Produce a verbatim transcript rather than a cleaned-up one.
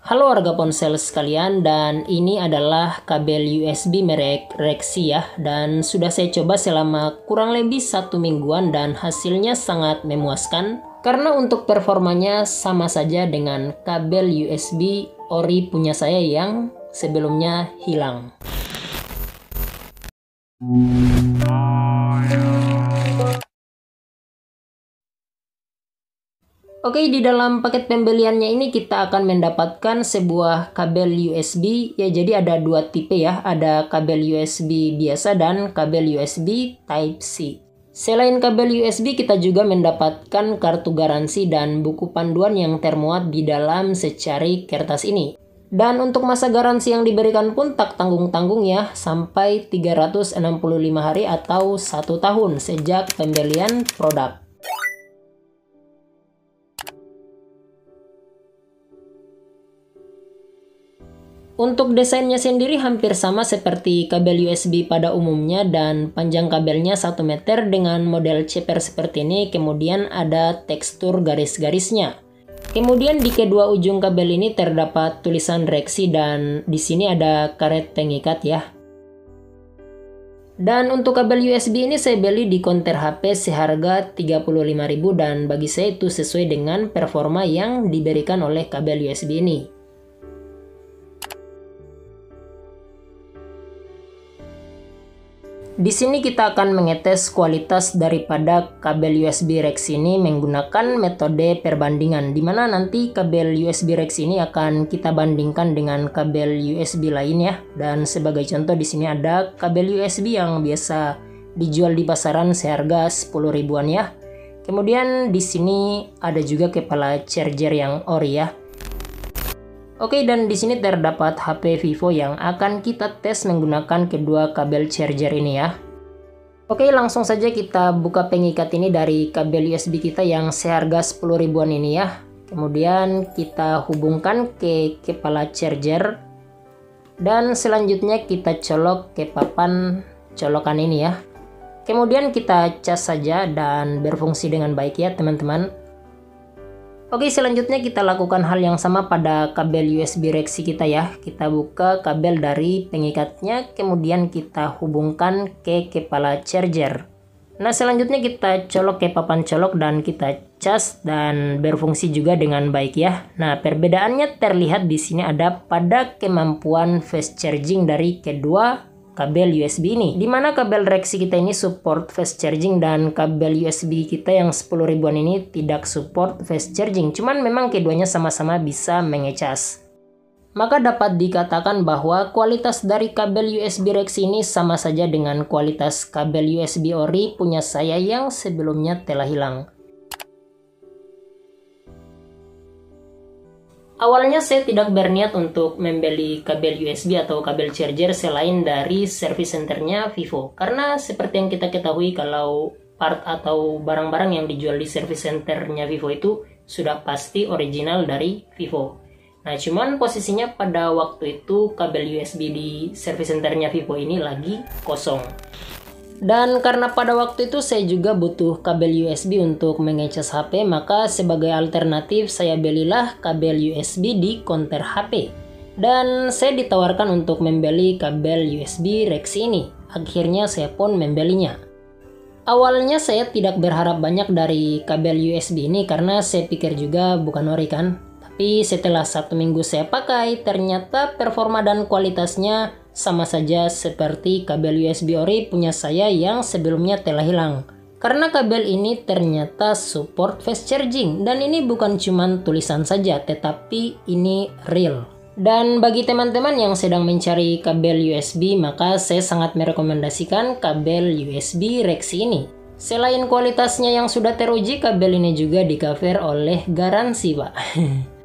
Halo warga ponsel sekalian, dan ini adalah kabel U S B merek Rexsi ya, dan sudah saya coba selama kurang lebih satu mingguan dan hasilnya sangat memuaskan karena untuk performanya sama saja dengan kabel U S B ori punya saya yang sebelumnya hilang. Oke, di dalam paket pembeliannya ini kita akan mendapatkan sebuah kabel U S B ya. Jadi ada dua tipe ya, ada kabel U S B biasa dan kabel U S B Type C. Selain kabel U S B, kita juga mendapatkan kartu garansi dan buku panduan yang termuat di dalam secari kertas ini. Dan untuk masa garansi yang diberikan pun tak tanggung-tanggung ya, sampai tiga ratus enam puluh lima hari atau satu tahun sejak pembelian produk. Untuk desainnya sendiri hampir sama seperti kabel U S B pada umumnya, dan panjang kabelnya satu meter dengan model ceper seperti ini, kemudian ada tekstur garis-garisnya. Kemudian di kedua ujung kabel ini terdapat tulisan Rexsi dan di sini ada karet pengikat ya. Dan untuk kabel U S B ini saya beli di konter H P seharga tiga puluh lima ribu rupiah, dan bagi saya itu sesuai dengan performa yang diberikan oleh kabel U S B ini. Di sini kita akan mengetes kualitas daripada kabel U S B Rexsi ini menggunakan metode perbandingan, di mana nanti kabel U S B Rexsi ini akan kita bandingkan dengan kabel U S B lain ya. Dan sebagai contoh di sini ada kabel U S B yang biasa dijual di pasaran seharga sepuluh ribuan ya. Kemudian di sini ada juga kepala charger yang ori ya. Oke, dan di sini terdapat H P Vivo yang akan kita tes menggunakan kedua kabel charger ini ya. Oke, langsung saja kita buka pengikat ini dari kabel U S B kita yang seharga sepuluh ribuan ini ya. Kemudian kita hubungkan ke kepala charger. Dan selanjutnya kita colok ke papan colokan ini ya. Kemudian kita cas saja dan berfungsi dengan baik ya teman-teman. Oke, selanjutnya kita lakukan hal yang sama pada kabel U S B Rexsi kita ya. Kita buka kabel dari pengikatnya, kemudian kita hubungkan ke kepala charger. Nah, selanjutnya kita colok ke papan colok dan kita cas dan berfungsi juga dengan baik ya. Nah, perbedaannya terlihat di sini ada pada kemampuan fast charging dari kedua kabel U S B ini, dimana kabel Rexsi kita ini support fast charging dan kabel U S B kita yang sepuluh ribuan ini tidak support fast charging, cuman memang keduanya sama-sama bisa mengecas. Maka dapat dikatakan bahwa kualitas dari kabel U S B Rexsi ini sama saja dengan kualitas kabel U S B ori punya saya yang sebelumnya telah hilang. Awalnya saya tidak berniat untuk membeli kabel U S B atau kabel charger selain dari service centernya Vivo. Karena seperti yang kita ketahui kalau part atau barang-barang yang dijual di service centernya Vivo itu sudah pasti original dari Vivo. Nah, cuman posisinya pada waktu itu kabel U S B di service centernya Vivo ini lagi kosong. Dan karena pada waktu itu saya juga butuh kabel U S B untuk mengecas H P, maka sebagai alternatif saya belilah kabel U S B di konter H P. Dan saya ditawarkan untuk membeli kabel U S B Rexsi ini. Akhirnya saya pun membelinya. Awalnya saya tidak berharap banyak dari kabel U S B ini karena saya pikir juga bukan ori kan. Tapi setelah satu minggu saya pakai, ternyata performa dan kualitasnya sama saja seperti kabel U S B ori punya saya yang sebelumnya telah hilang. Karena kabel ini ternyata support fast charging, dan ini bukan cuman tulisan saja, tetapi ini real. Dan bagi teman-teman yang sedang mencari kabel U S B, maka saya sangat merekomendasikan kabel U S B Rexsi ini. Selain kualitasnya yang sudah teruji, kabel ini juga di cover oleh garansi, Pak.